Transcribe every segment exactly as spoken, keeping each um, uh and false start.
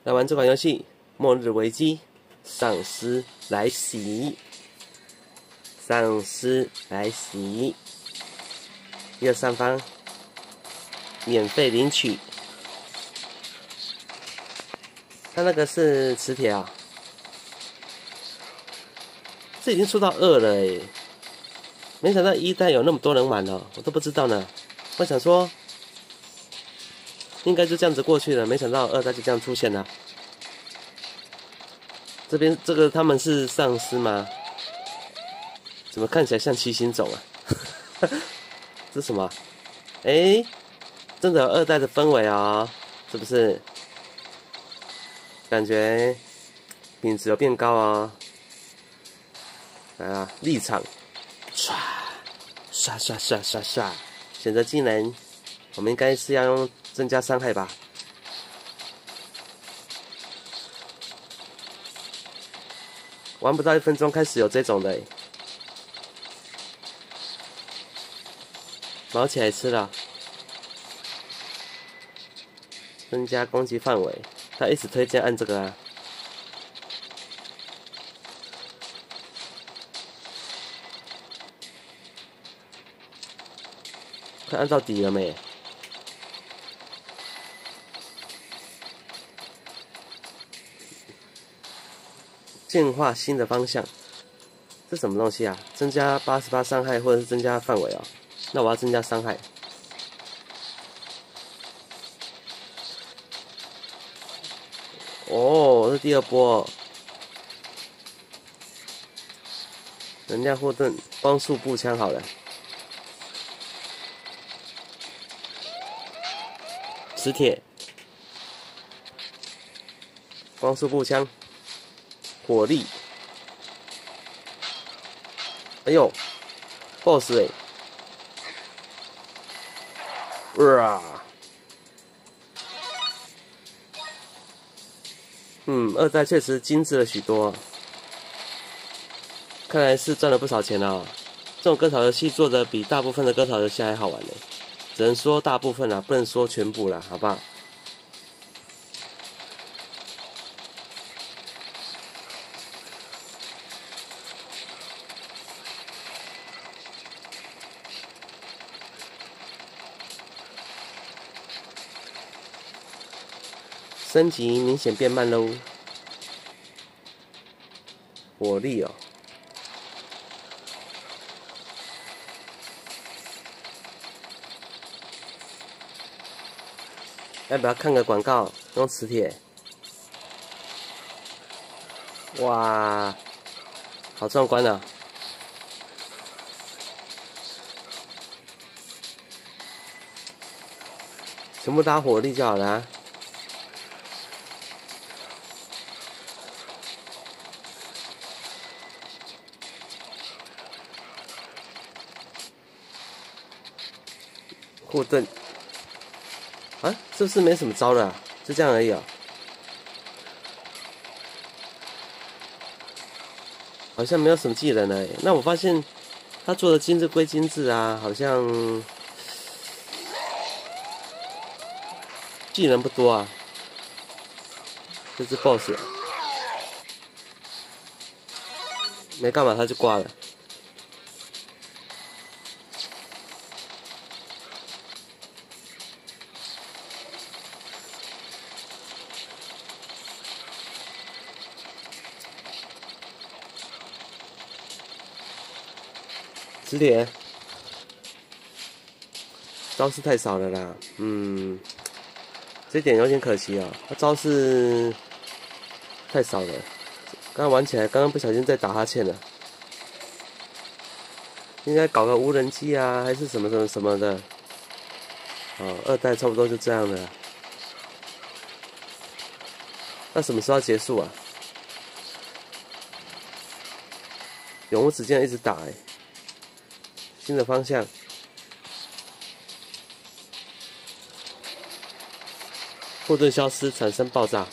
来玩这款游戏《末日危机：丧尸来袭》。丧尸来袭，右上方免费领取。它那个是磁铁啊，这已经出到二了哎，没想到一代有那么多人玩了，我都不知道呢。我想说，应该就这样子过去了，没想到二代就这样出现了。这边这个他们是丧尸吗？怎么看起来像七星种啊？这是什么？哎、欸，真的有二代的氛围哦，是不是？感觉品质有变高哦。来啊，立场，唰，刷刷刷刷刷，选择技能，我们应该是要用增加伤害吧？玩不到一分钟，开始有这种的、欸。毛起来吃了，增加攻击范围。他一直推荐按这个啊。快按到底了没？进化新的方向，这什么东西啊？增加八十八伤害，或者是增加范围啊？那我要增加伤害。哦，是第二波。能量护盾，光束步枪好了。磁铁，光束步枪，火力。哎呦 ，boss 哎、欸！哇！嗯，二代确实精致了许多，看来是赚了不少钱啊！这种割草游戏做的比大部分的割草游戏还好玩呢，只能说大部分啦，不能说全部啦，好不好？升级明显变慢喽，火力哦。要不要看个广告？用磁铁。哇，好壮观啊！全部打火力就好了啊。护盾。啊，是不是没什么招了、啊？就这样而已啊。好像没有什么技能了、欸。那我发现他做的精致归精致啊，好像技能不多啊。这只 boss 没干嘛他就挂了。磁铁招式太少了啦，嗯，这点有点可惜啊、哦，他招式太少了。刚刚玩起来，刚刚不小心在打哈欠了，应该搞个无人机啊，还是什么什么什么的。哦，二代差不多就这样了。那什么时候要结束啊？永无止境一直打哎、欸。新的方向，护盾消失，产生爆炸。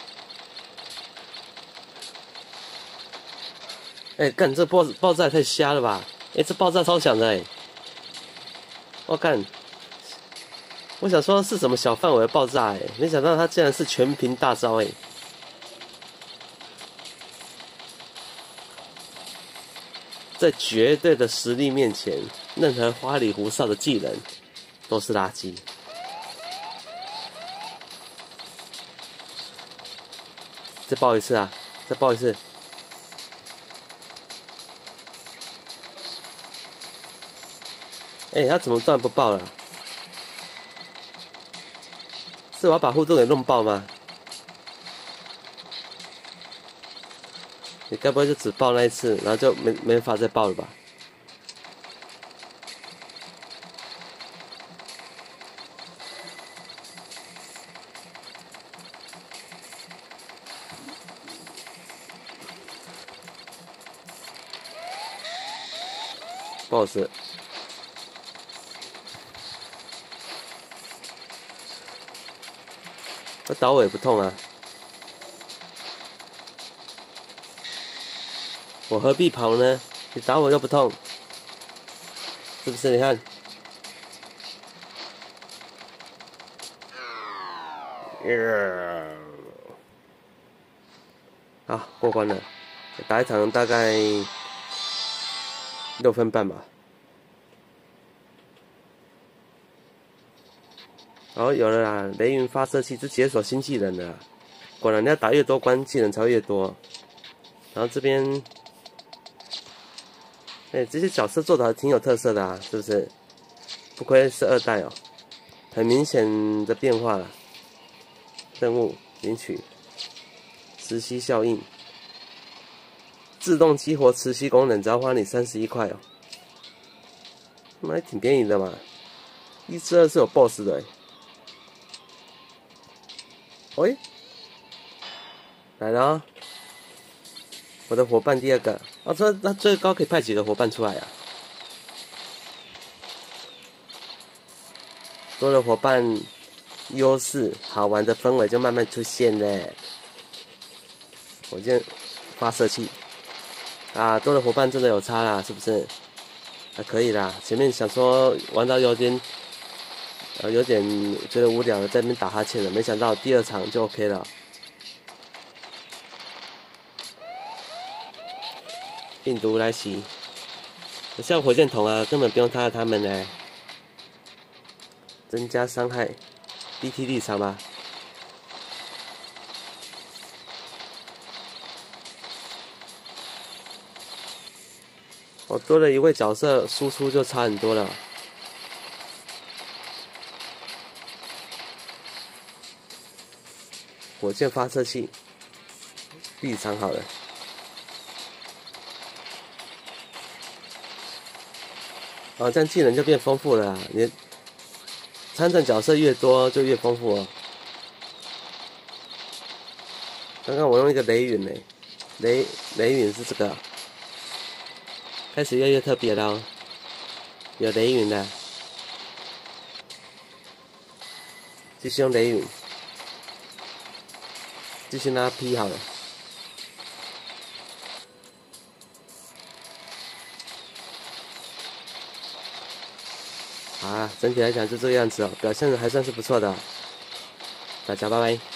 哎、欸，干这爆爆炸也太瞎了吧！哎、欸，这爆炸超响的哎、欸！我干， 我想说是什么小范围的爆炸哎，没想到它竟然是全屏大招哎！在绝对的实力面前，任何花里胡哨的技能都是垃圾。再爆一次啊！再爆一次！哎、欸，他怎么突然不爆了？是我要把互动给弄爆吗？你该不会就只爆那一次，然后就没没法再爆了吧？不好吃。我打我也不痛啊，我何必跑呢？你打我又不痛，是不是？你看，好，过关了。打一场大概六分半吧。哦，有了啦！雷云发射器是解锁新技能的啦，果然要打越多关，技能才会越多。然后这边，哎、欸，这些角色做的还挺有特色的啊，是不是？不愧是二代哦，很明显的变化了。任务领取，磁吸效应，自动激活磁吸功能，只要花你三十一块哦，那还挺便宜的嘛。一至二是有 B O S S 的、欸。喂，来了、哦，我的伙伴第二个。哦，这那最高可以派几个伙伴出来啊？多了伙伴，优势好玩的氛围就慢慢出现了。火箭发射器啊，多了伙伴真的有差啦，是不是？还可以啦。前面想说玩到有点。呃，有点觉得无聊了，在那边打哈欠了。没想到第二场就 OK 了。病毒来袭，像火箭筒啊，根本不用杀他们呢。增加伤害 ，B T 立场吧。我多了一位角色，输出就差很多了。火箭发射器，立场好了。哦，这样技能就变丰富了啦。你参战角色越多，就越丰富哦。刚刚我用一个雷陨呢，雷雷陨是这个，开始越来越特别了哦，有雷陨的，继续用雷陨。继续拿 P 好了。啊，整体来讲就这个样子哦，表现还算是不错的。大家拜拜。